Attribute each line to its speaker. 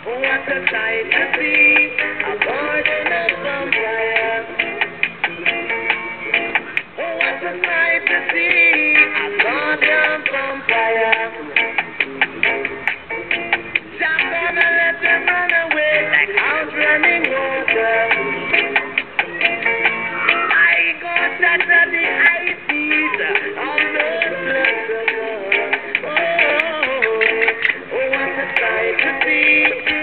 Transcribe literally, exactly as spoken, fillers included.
Speaker 1: What a sight to see, a garden of vampire. What a sight to see, a garden of vampire.